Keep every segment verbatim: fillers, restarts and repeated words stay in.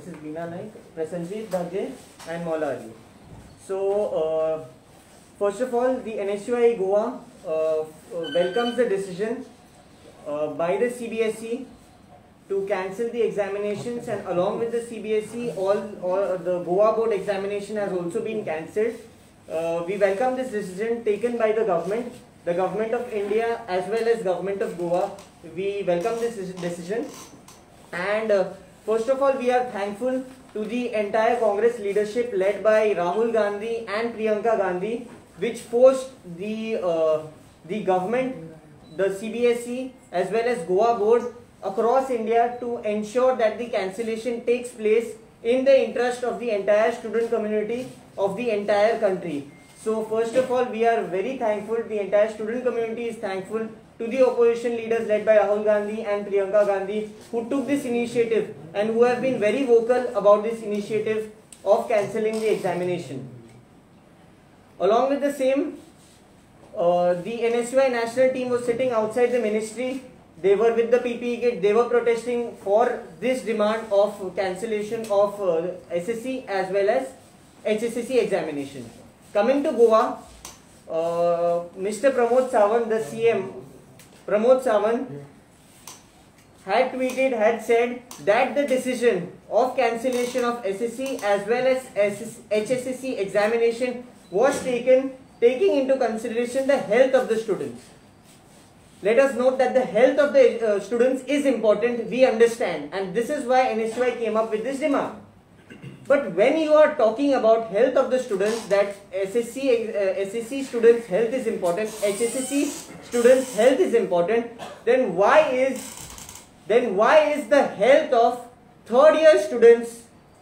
Missus Beena Naik, Prasanjit Dhage, and Maula Ali. So, uh, first of all, the N S U I Goa uh, welcomes the decision uh, by the C B S E to cancel the examinations, and along with the C B S E, all, all the Goa board examination has also been cancelled. Uh, we welcome this decision taken by the government, the government of India as well as government of Goa. We welcome this decision, and uh, first of all, we are thankful to the entire Congress leadership led by Rahul Gandhi and Priyanka Gandhi, which forced the uh, the government, the C B S E as well as Goa board across India to ensure that the cancellation takes place in the interest of the entire student community of the entire country. So first of all, we are very thankful, the entire student community is thankful to the opposition leaders led by Rahul Gandhi and Priyanka Gandhi, who took this initiative and who have been very vocal about this initiative of cancelling the examination. Along with the same, uh, the N S U I national team was sitting outside the ministry. They were with the P P E kit. They were protesting for this demand of cancellation of uh, S S C as well as H S S C examination. Coming to Goa, uh, Mister Pramod Sawant, the C M, Pramod Sawant, had tweeted, had said that the decision of cancellation of S S C as well as H S S C examination was taken taking into consideration the health of the students. Let us note that the health of the uh, students is important, we understand, and this is why N S U I came up with this demand. But when you are talking about health of the students, that S S C, uh, S S C students' health is important, H S S C students' health is important, then why is then why is the health of third year students,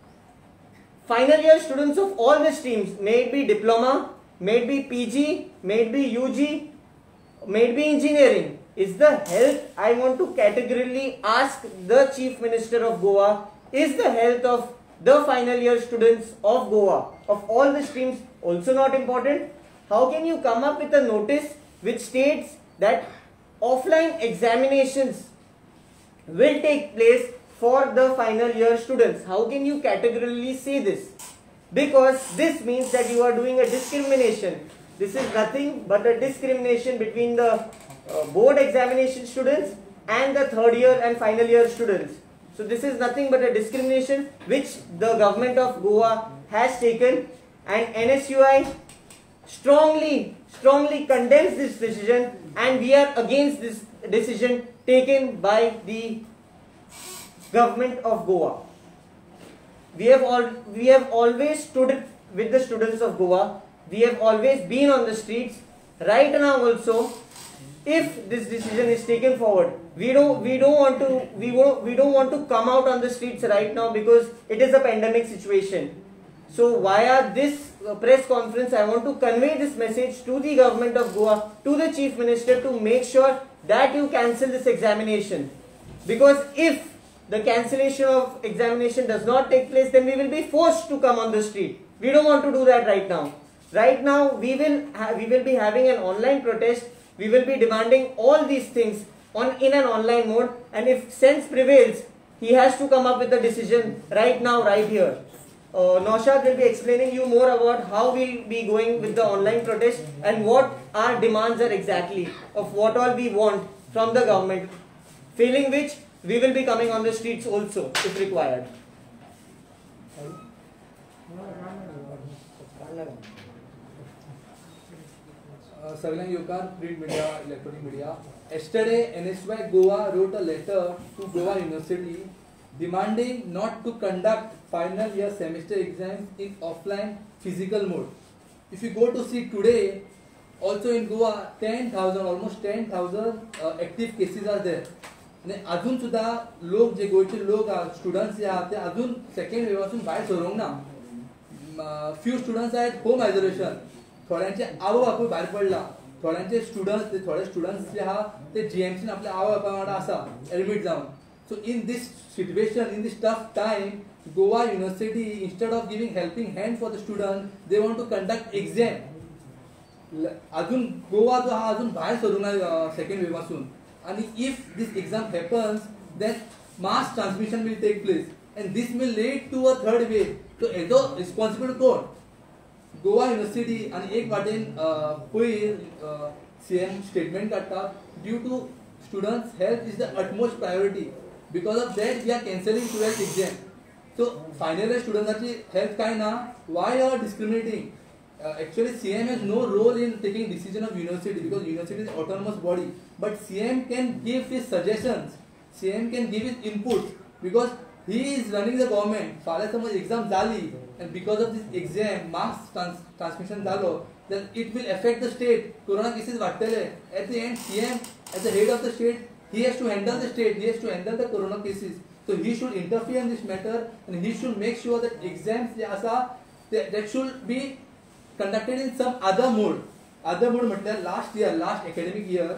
final year students of all the streams, may it be diploma, may it be P G, may it be U G, may it be engineering, is the health, I want to categorically ask the Chief Minister of Goa, is the health of the final year students of Goa, of all the streams, also not important? How can you come up with a notice which states that offline examinations will take place for the final year students? How can you categorically say this? Because this means that you are doing a discrimination. This is nothing but a discrimination between the uh, board examination students and the third year and final year students. So this is nothing but a discrimination which the government of Goa has taken, and N S U I strongly, strongly condemns this decision, and we are against this decision taken by the government of Goa. We have all, we have always stood with the students of Goa. We have always been on the streets. Right now also, if this decision is taken forward, we don't we don't want to we won't, we don't want to come out on the streets right now because it is a pandemic situation. So via this uh, press conference, I want to convey this message to the government of Goa, to the Chief Minister, to make sure that you cancel this examination. Because if the cancellation of examination does not take place, then we will be forced to come on the street. We don't want to do that right now. Right now, we will we will be having an online protest. We will be demanding all these things on in an online mode, and if sense prevails, he has to come up with a decision right now, right here. Uh, Naushad will be explaining you more about how we will be going with the online protest and what our demands are exactly, of what all we want from the government. Failing which, we will be coming on the streets also if required. Uh, Sarvelang Yokar, print media, electronic media. Yesterday, N S U I Goa wrote a letter to Goa University demanding not to conduct final year semester exams in offline physical mode. If you go to see today, also in Goa, ten thousand, almost ten thousand uh, active cases are there. आणि अजून सुद्धा लोक जे गोयचे लोक students जे आहात ते अजून second wave पासून भायर सरूंक ना. फ्यू स्टुडंट्स आहेत होम आयसोलेशन, थोड्यांचे आवय बापूय भायर पडला, थोड्यांचे स्टुडंट्स थोडे स्टुडंट्स जे आहा ते जीएमसीन आपल्या आवय बापा वांगडा आसा एडमिट जावन. So in this situation, in this tough time, Goa University, instead of giving helping hand for the student, they want to conduct exam. अजून गोवा जो हा अजून भायर सरूंक ना सेकंड वेव पासून. And if this exam happens, then mass transmission will take place. and this may lead to a third wave. So हेजो responsible कोण? गोवा युनिवर्सिटी आणि एक वाटेन पयर सीएम स्टेटमेंट काडटा due to students health is the utmost priority because of that we are cancelling twelfth exam. So final year स्टुडंट्साची health काय ना, why are discriminating? Actually CM has no role in taking decision of university because university is autonomous body, but CM can give his suggestions, CM can give his input because he is running the government. फाल्यां समज exam जाली and because of this exam mass trans transmission जालो, then it will affect the state. Corona cases वाढतले. At the end, C M as the head of the state, he has to handle the state. He has to handle the corona cases. So he should interfere in this matter and he should make sure that exams जे आसा that should be conducted in some other mode. Other mode म्हटल्यार last year, last academic year,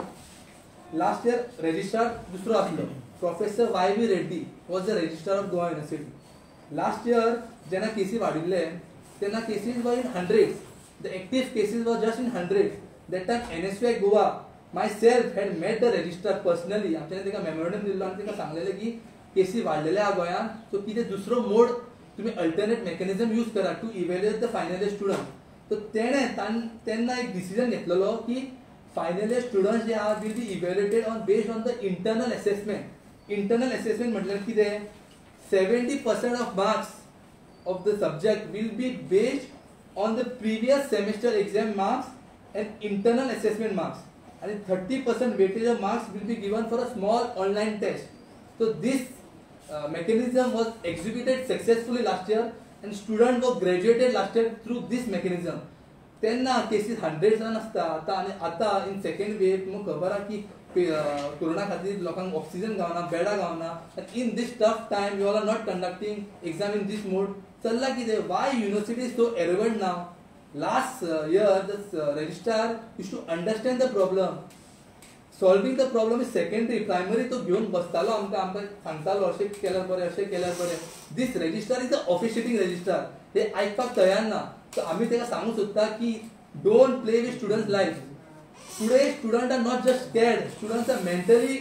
last year registrar दुसरो आसलो. Professor Y V Reddy was the registrar of Goa University. Last year, Jena cases वाढिल्ले, तेन्ना cases were in hundreds. The active cases were just in hundreds. That time N S U I Goa myself had met the registrar personally. आमच्याने तेका memorandum दिल्लो आणि तेका सांगलेले की cases वाढलेले आ गोयान, so कितें दुसरो mode तुम्ही alternate mechanism use करा to evaluate the final year student. So तेणे तेन्ना एक decision घेतलेलो की final year students जे are will be evaluated on based on the internal assessment. Internal assessment म्हटल्यार कितें? seventy percent of marks of the subject will be based on the previous semester exam marks and internal assessment marks, and thirty percent weightage of marks will be given for a small online test. So this uh, mechanism was executed successfully last year and students were graduated last year through this mechanism. तेन्ना cases hundreds आसता आता आणि आता in second wave तुमकां खबर आहा की corona खातीर लोकांक ऑक्सिजन गावना, बेडा गावना. In this tough time you all are not conducting exam in this mode. चल्ला कितें? Why university is so arrogant नाव? Last year the registrar use to understand the problem. Solving the problem is secondary. Primary तो घेवन बसतालो आमकां आमकां सांगतालो अशें केल्यार बरें, अशें केल्यार बरें. This registrar is the officiating registrar. हे आयकपाक तयार ना. सो आमी तेका सांगूंक सोदता की don't play with students life. Today students are not just scared, students are mentally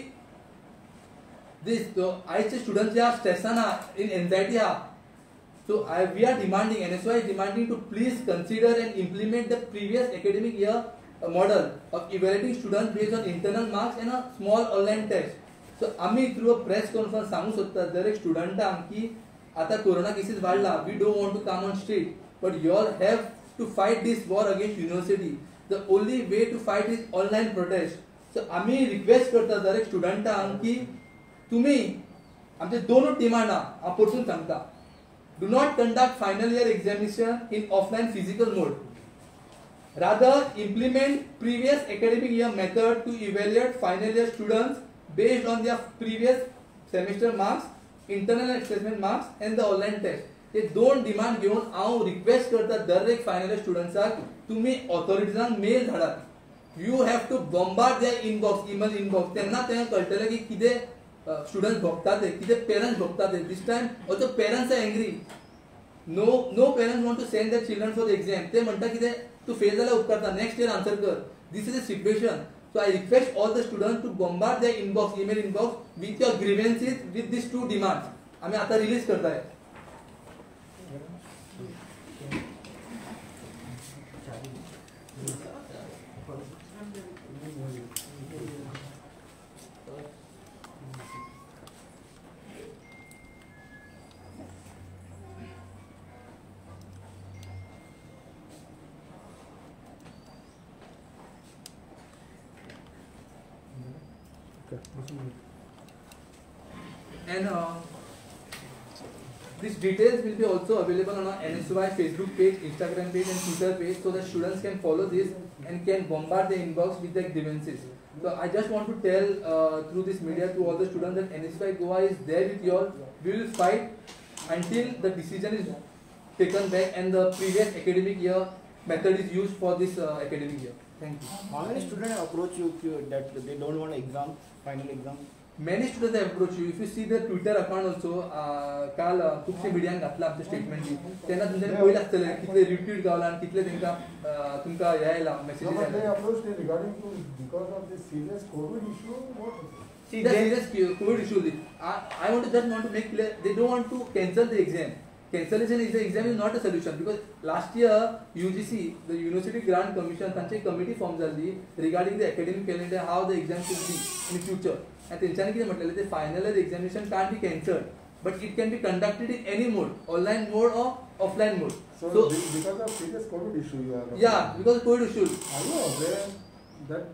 this. So आजचे students जे are stressana in anxiety are. So I, we are demanding, N S U I is demanding to please consider and implement the previous academic year uh, model of evaluating students based on internal marks and a small online test. So आम्ही through a press conference सांगू सोदता दर एक स्टुडंटांक की आता corona cases वाढला, we don't want to come on street, but you all have to fight this war against university. The only way to fight is online protest. So आम्ही request करता दर एक स्टुडंटांक की तुम्ही आमचे दोनूच डिमांड आहा, हांव परतून सांगता. Do not conduct final year examination in offline physical mode. Rather implement previous academic year method to evaluate final year students based on their previous semester marks, internal assessment marks and the online test. हे दोन demand घेऊन हांव request करता दर एक final year स्टुडंट्साक तुम्ही ऑथॉरिटीजांक मेल धाडात. You have to bombard their inbox, email inbox. तेन्ना तेंका कळटलें की कितें स्टुडंट्स भोगतात ते, कितें पेरंट्स भोगतात ते. This time also parents are angry. No no parents want to send their children for the exam. ते म्हणटा कितें तू फेल जाल्यार उपकारता, नेक्स्ट इयर आन्सर कर. This is a situation. So I request all the students to bombard their inbox, email inbox with your grievances with these two demands. आमी आतां release करताय. And uh, these details will be also available on our N S U I Facebook page, Instagram page and Twitter page, so that students can follow this and can bombard the inbox with their grievances. So I just want to tell uh, through this media to all the students that N S U I Goa is there with you all. We will fight until the decision is taken back and the previous academic year method is used for this uh, academic year. Thank you. How many students approach you that they don't want exam, final exam? Many students have approached you. If you see the Twitter account also, काल खुबशे मिडियान घातला आमच्या statement. तेन्ना तुमच्यानी पळयलें आसतलें कितले retweet गावला आनी कितले तेंका तुमकां हे आयला message. But they approached regarding to because of the serious COVID issue. What? See, the they- serious COVID issue. I, I want to just want to make clear they don't want to cancel the exam. Cancellation is the exam is not a solution because last year U G C, the University Grant Commission, त्यांची committee form झाली regarding the academic calendar, how the exam should be in future. And त्यांच्याने किती म्हटलेलं ते final year examination can't be cancelled, but it can be conducted in any mode, online mode or offline mode. So, So be- because of serious COVID issue, you are. yeah, because COVID issue. Are you aware that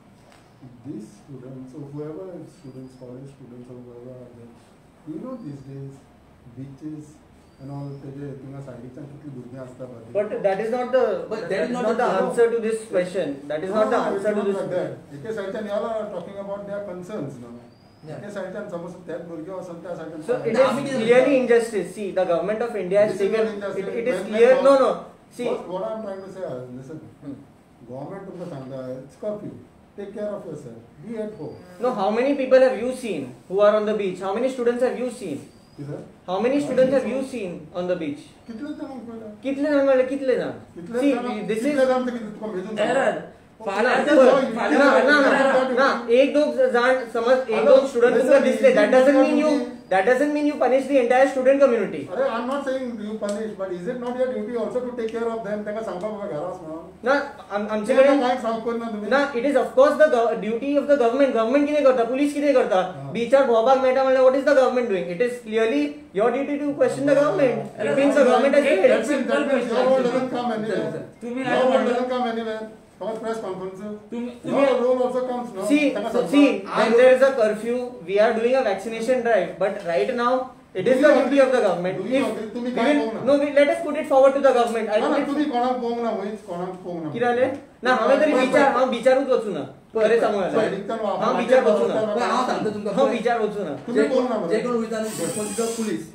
these students, or whoever is students, college students, or whoever are there, you know these days, beaches and all, तेजे तुंगा सायडीच्यान कितली भुरगीं आसता बाकी. But that is not the But that that is is not not the the- answer to this question. That is not the No, answer it's to not this. like that. एके सायडीच्यान you all are talking about their concerns, no? Yeah. एके सायडीच्यान समज त्याच भुरगे वचून त्या सायडीच्यान. So it No, is I mean, clearly injustice. See, the government of India has This is taken. not injustice. It, it is When- clear. when- No, no. See, What, what I'm trying to say is, listen, Hmm. government तुमका सांगता, it's curfew. Take care of yourself. Be at home. no. How many people have you seen who are on the beach? How many students have you seen? कितें? How many students have you seen on the beach? कितले जाणांक पळयला? कितले जाण म्हणले कितले जाण? कितले See, जाणांक- this is कितले जाण ते कितें तुका मेजून सांगता? Error. फाल्यां That is जर- how you- फाल्यां ना you- ना you- ना you- ना एक दोन जाण समज एक Hello, दोन स्टुडंट listen, तुमका दिसले it- that it- doesn't it- mean you it- that doesn't mean you punish the entire student community. अरे I'm not saying you punish, but is it not your duty also to take care of them? तांकां सांगपाक बाबा घरा वच म्हणून. ना आम- तांकां आमचेकडे कांय सांगूंक ना तुमी. ना it is of course the duty of the government government कितें करता पुलीस कितें करता हा. बीचार भोंवपाक मेळटा म्हणल्यार what is the government doing it is clearly your duty to question the government it means the government एक- has That means- that means your role doesn't come anywhere. तुम्ही Your आज role म्हणलं- doesn't come anywhere. Come press conference. तुम्ही- Your तुम्ही- role also comes, no? See, तांकां so सांगपाक. see, I when don't- there is a curfew, we are doing a vaccination drive. But right now, it Do is you the agree? duty of the government. Do you If agree? तुम्ही we काय will- पळोवना? no, we, let us put it forward to the government. I ना, ना, put it- तुम्ही कोणाक पळोवंक ना, वयच कोणाक पळोवंक ना. कितें जालें? ना हांवें तरी पळय, बिचार पळय. हांव बिचारूच वचूं ना खरें सांगूं जाल्यार सायडीच्यान वा- हांव बिचार वचूं ना पण हांव सांगता तुमकां हांव बिचार वचूं ना तुम्ही जे बोल ना कोण बरं. जे कोण उलयता न्हू रिस्पॉन्सिबल पुलीस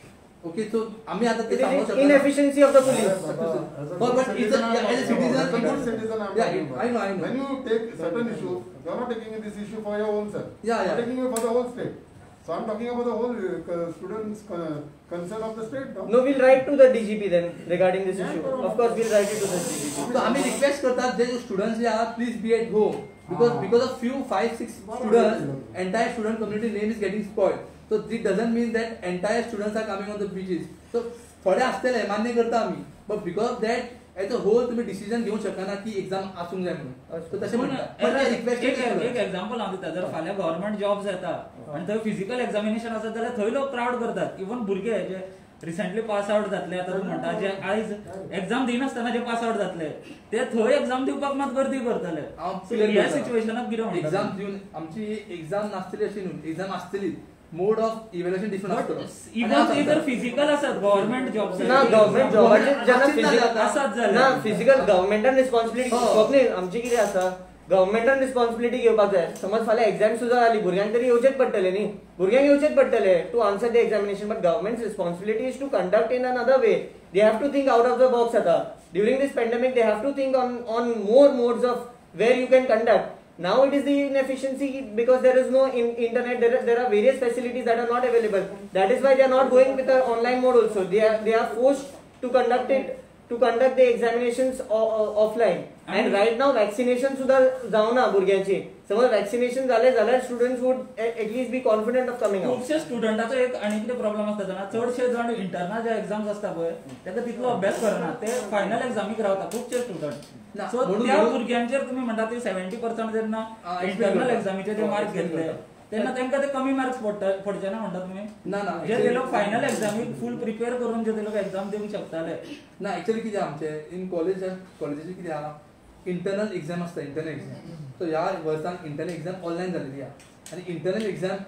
ओके सो आम्ही आता ते It सांगू is शकता inefficiency of the police. But- but it's a- yeah, as a citizen, as a it good is- citizen, I'm yeah, talking it- about. I know, I know. When you take certain issue, you're not taking this issue for your own self. Yeah, yeah. You're taking it for the whole state. So I'm talking about the whole uh, students' uh, concern of the state. No? No, we'll write to the D G P then regarding this Yeah, issue. बरोबर. Of course, we'll write it to the D G P. So आम्ही request करतात जे students जे आहात please be at home because Ah. Because of few five six बरोबर. Students entire student community name is getting spoiled so that doesn't mean that entire students are coming on the beaches so थोडे असलेले मान्य करता आम्ही but because of that as a whole तुम्ही decision घेऊ शकना की एक्झाम आसूंक जाय म्हणून सो तशें पूण म्हणटा पण ते एक रिक्वेस्ट एक एक्झाम्पल हांव दिता जर फाल्यां गव्हर्नमेंट जॉब्स येता आनी थंय फिजिकल एक्झामिनेशन आसत जाल्यार थंय लोक क्राउड करतात इवन भुरगे जे रिसेंटली पास आउट जातले आता तूं म्हणटा जे आयज एक्झाम दिनासतना जे पास आउट जातले ते थंय एक्झाम दिवपाक मात गर्दी करतले हांव So clear ह्या करता. सिच्युएशनाक कितें म्हणटा एक्झाम दिवन आमची एक्झाम नासतली अशी न्हू एक्झाम आसतली मोड ऑफ इव्हॅल्युएशन डिफरंट आसतलो इवन ते जर फिजिकल आसत गव्हर्नमेंट जॉब्स ना गव्हर्नमेंट जॉबाचे जेन्ना आशीच जालें फिजिकल आतां. आसात जालें. ना फिजिकल गव्हर्नमेंटान रिस्पॉन्सिबिलिटी हो. स्वप्नील आमची कितें आसा गव्हर्नमेंटान रिस्पॉन्सिबिलिटी घेवपाक जाय समज फाल्यां एक्झाम सुद्दां जाली भुरग्यांक तरी येवचेच पडटले न्ही भुरग्यांक येवचेच पडटले to answer the examination but government responsibility is to conduct in another way they have to think out of the box आता during this pandemic they have to think on on more modes of where you can conduct now it is the inefficiency because there is no in internet there are, there are various facilities that are not available that is why they are not going with the online mode also they are they are forced to conduct it to conduct the examinations o- o- offline and And- right now vaccination सुद्धा जावना भुरग्यांची समज vaccination झाले जाल्यार students would at least be confident of coming out खुबशे स्टुडंटाचो एक आनी कितें प्रॉब्लम आसता जाणा चडशे जाण इंटरनल जे एक्झाम्स आसता पळय ताका तितलो अभ्यास करना ते फायनल एक्झामीक रावता खुबशे ना, स्टुडंट सो म्हणून- त्या म्हणून- भुरग्यांचेर तुमी म्हणटा ते सेव्हन्टी पर्संट जेन्ना आ, expect इंटरनल करता. एक्झामीचे जे हो, मार्क expect घेतले करता. तेन्ना तांकां ते कमी मार्क्स पडटा पडचे ना म्हणटा तुमी ना ना जे ते actually- लोक फायनल एक्झामीक फुल प्रिपेअर करून जे ते लोक एक्झाम दिवंक शकताले ना एक्चुअली कितें आमचे इन कॉलेज कॉलेजीचे कितें आहा इंटरनल एक्झाम आसता इंटरनल एक्झाम सो ह्या वर्सान इंटरनल एक्झाम ऑनलायन जालेली आहा आनी इंटरनल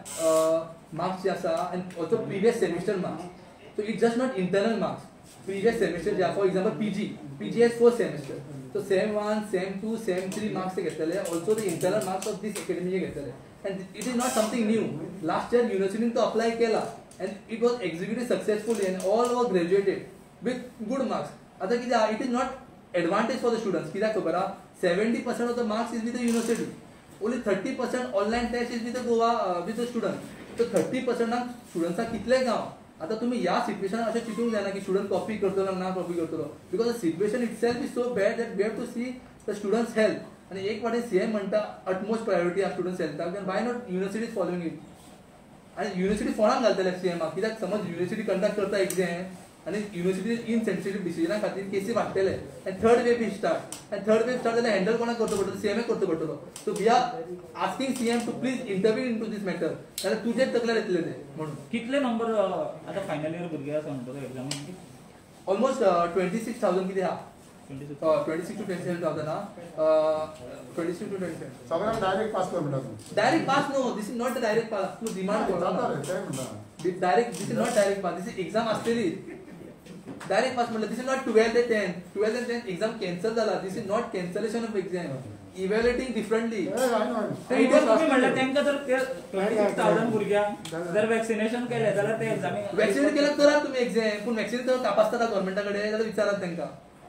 एक्झाम मार्क्स जे आसा आनी also previous semester marks so it just not internal marks previous semester जे आहा for example PG PG as four semester so sem one sem two sem three marks ते घेतलेले also the internal marks of this academy घेतलेले and it is not something new last year युनिव्हर्सिटीन तो apply केला and it was executed successfully and all was graduated with good marks आता कितें आहा it is not advantage for the students कित्याक खबर आहा seventy percent of the marks is with the university only thirty percent online test is with the Goa with the student so thirty पर्सेंटाक स्टुडंट्साक कितले गांव आता तुम्ही ह्या सिच्युएशनात अशें चिंतूंक जायना की स्टुडंट कॉपी करतलो ना कॉपी करतलो because the situation itself is so bad that we have to see the students health आणि एक वाटे सीएम म्हणटा अटमोस्ट प्रायोरिटी आहा स्टुडंट्स हेल्थाक then why not university is following it आणि युनिव्हर्सिटी फोणाक घालतले सीएमाक कित्याक समज युनिव्हर्सिटी कंडक्ट करता एग्जाम आणि युनिव्हर्सिटी इनसेन्सिटिव्ह डिसिजना खातीर केसी वाडटले आनी थर्ड वेव बी स्टार्ट आनी थर्ड वेव स्टार्ट जाल्यार हँडल कोणाक करचो पडटलो सीएमए करचो पडटलो so we are asking CM to please intervene into this matter जाल्यार तुजेच तकल्यार येतले ते म्हणून कितले नंबर आता फायनल इयर भुरगे आसा म्हणटलो एग्जामीन ऑलमोस्ट ट्वेंटी सिक्स थावजंड कितें आहा twenty six twenty six to twenty seven thousand आहा twenty six to twenty seven सगळ्यांक डायरेक्ट पास कर म्हणटा direct pass no this is not the direct pass तू डिमांड जाता कर रे ते म्हणटा direct this is not direct pass this is exam आसलेली डायरेक्ट पास म्हटलं this is not twelfth and tenth twelfth and tenth exam cancel जाला this is not cancellation of exam evaluating differently तुम्ही म्हणलं त्यांना जर ट्वेंटी सिक्स थावजंड भुरग्यांक जर vaccination केले जाल्यार ते एक्झामी वॅक्सिनेट केलं करात तुम्ही एक्झाम पूण वॅक्सिनेट करून तपासता गव्हर्मेंटा कडेन जाल्यार विचारात तांकां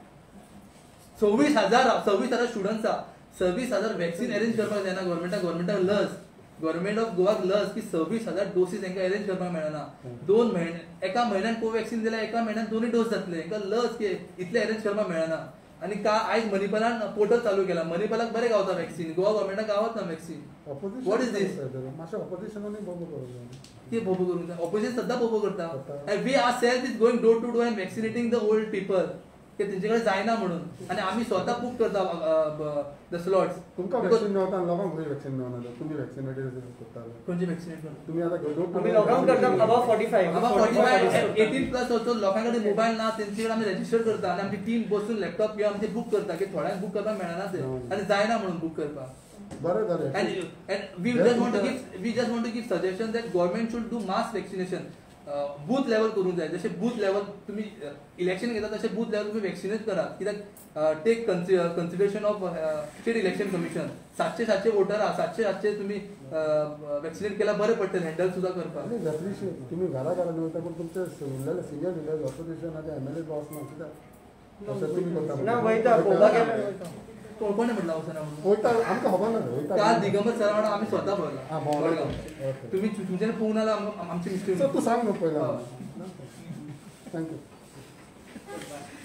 सव्वीस हजार सव्वीस हजार स्टुडंट्स आहा सव्वीस हजार वॅक्सिन अरेंज करपाक जायना गव्हर्मेंटाक गव्हर्मेंटाक लस गव्हर्मेंट ऑफ गोवाक लस की सव्वीस हजार डोसीस तांकां अरेंज करपाक मेळना दोन म्हयने एका म्हयन्यान कोवॅक्सिन दिल्यार एका म्हयन्यान दोनूय डोस जातले तांकां लस की इतले अरेंज करपाक मेळना आणि का आयज मणिपालान पोर्टल चालू केला मणिपालाक बरें गावता वॅक्सिन गोवा गव्हर्मेंटाक गावत ना वॅक्सिन What is this? मातशें ऑपोजिशनांनी बोबो करूंक ते बोबो करूंक जाय ऑपोजिशन सद्दां बोबो करता we are self is going door to door and vaccinating the old people ते तेंचे कडेन जायना म्हणून आणि आम्ही स्वतः बुक करता द स्लॉट्स तुमकां वॅक्सिन मेवता आनी लोकांक खंय वॅक्सिन मेवना तुमी वॅक्सिनेटेड करता खंयचे वॅक्सिनेट करता तुमी आतां door to आम्ही door लोकांक करता अबाव फोर्टी फायव्ह आम्हा forty five eighteen plus also लोकांकडे मोबाईल ना तेंचे कडेन आमी रजिस्टर करता आणि आमची टीम बसून लॅपटॉप घेवन आमी बुक करता की थोड्यांक बुक करपाक मेळना ते आणि जायना म्हणून बुक करपाक बरें जालें and and we just want to give we just want to give suggestion that government should do mass vaccination booth level करूंक जाय जशें बूथ लेवल तुम्ही इलेक्शन घेता तशें बूथ लेवल तुम्ही वॅक्सिनेट करा कित्याक take consideration of state election commission सातशे सातशे वोटर आहा सातशे सातशे तुम्ही वॅक्सिनेट केल्यार बरें पडटलें हँडल सुद्दां करपाक आनी एप्रिशिएट तुमी घरा घरा वयता पूण तुमचे उरलेले सिनियर लिडर्स ऑपोजिशनाचे एम एल ए बॉस ना कित्याक अशें तुमी करता ना वयता पळोवपाक गेल्यार कोणे म्हटलं वचना म्हणून वयता आमकां खबर ना वयता काल दिगंबर सरा वांगडा आमी स्वता हा, भरला भोंवला. वडगांव ओके. तुम्ही तुमच्यान पळोवंक नाल्यार आम- आमची मिस्टेक सो तूं सांग न्हू पयला हय. थँक्यू